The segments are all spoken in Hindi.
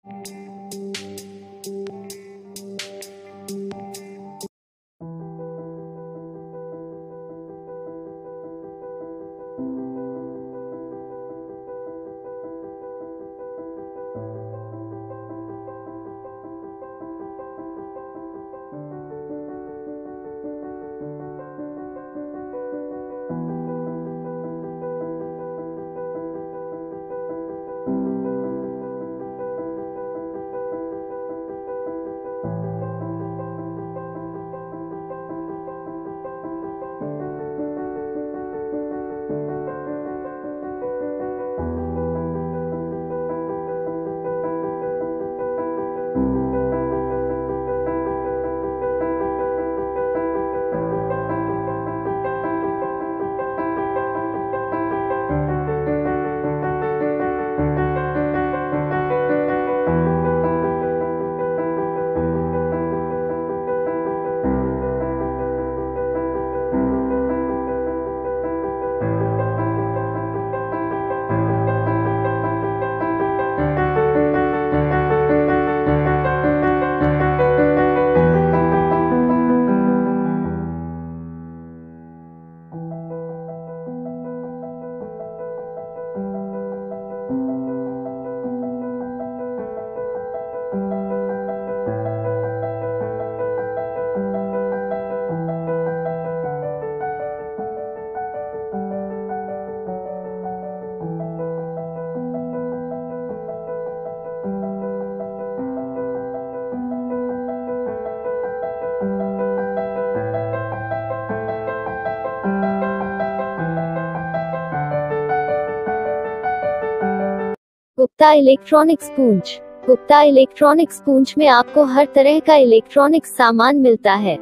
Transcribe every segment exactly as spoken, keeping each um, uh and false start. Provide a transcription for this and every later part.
गुप्ता इलेक्ट्रॉनिक्स पूंछ। गुप्ता इलेक्ट्रॉनिक्स पूंछ में आपको हर तरह का इलेक्ट्रॉनिक्स सामान मिलता है।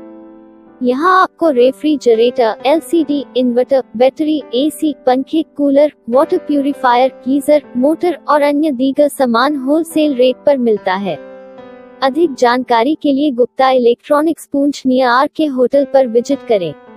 यहाँ आपको refrigerator, LCD, inverter, battery, AC, पंखे, cooler, water purifier, geyser, motor और अन्य दीगर सामान होलसेल रेट पर मिलता है। अधिक जानकारी के लिए Gupta electronics Poonch near R K hotel पर विजिट करें।